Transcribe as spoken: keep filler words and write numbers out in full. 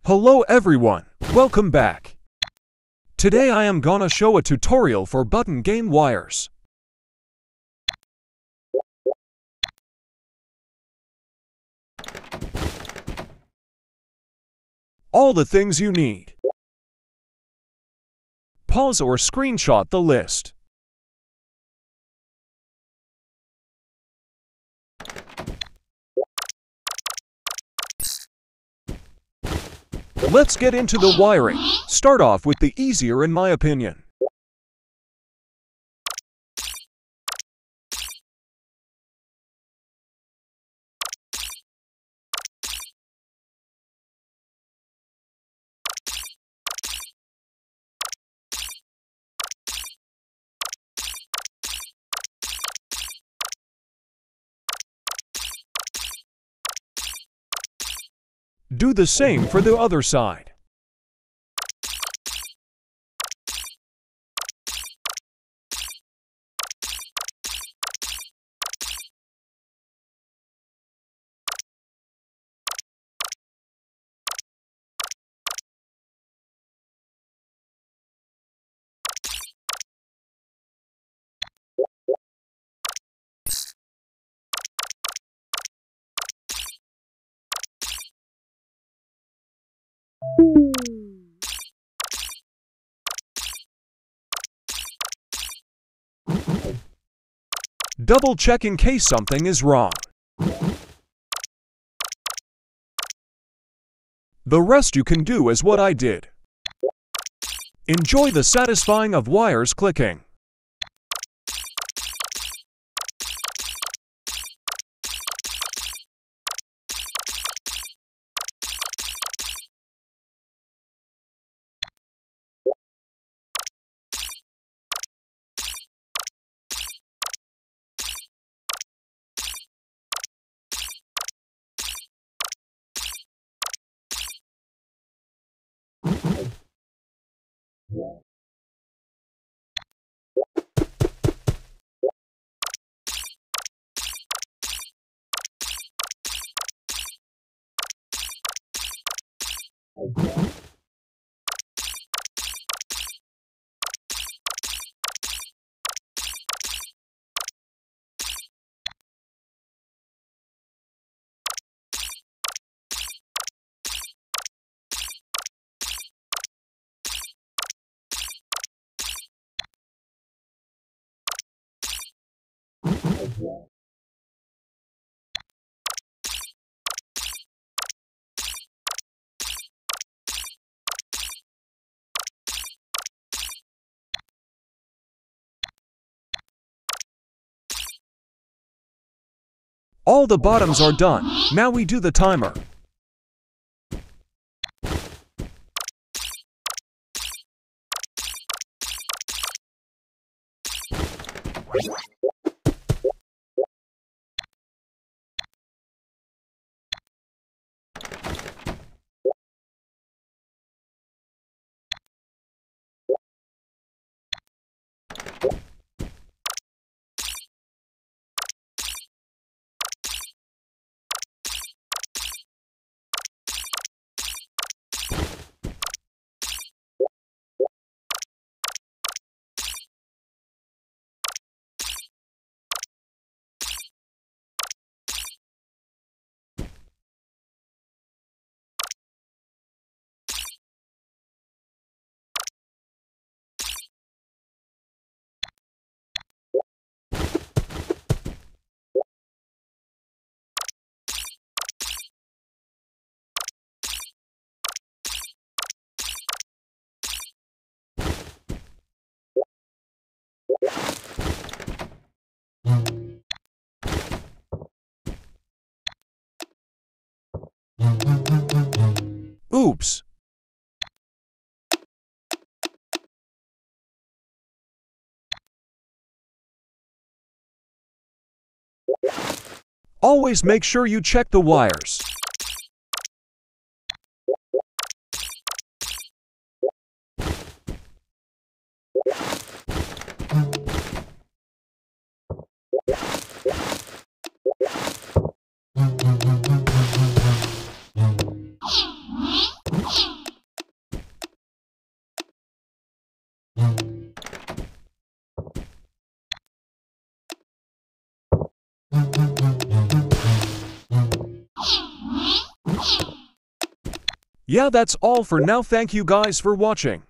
Hello everyone, welcome back. Today I am gonna show a tutorial for button game wires. All the things you need. Pause or screenshot the list. Let's get into the wiring. Start off with the easier in my opinion. Do the same for the other side. Double check in case something is wrong. The rest you can do as what I did. Enjoy the satisfying of wires clicking. All the bottoms are done. Now we do the timer. Oops! Always make sure you check the wires. Yeah, that's all for now. Thank you guys for watching.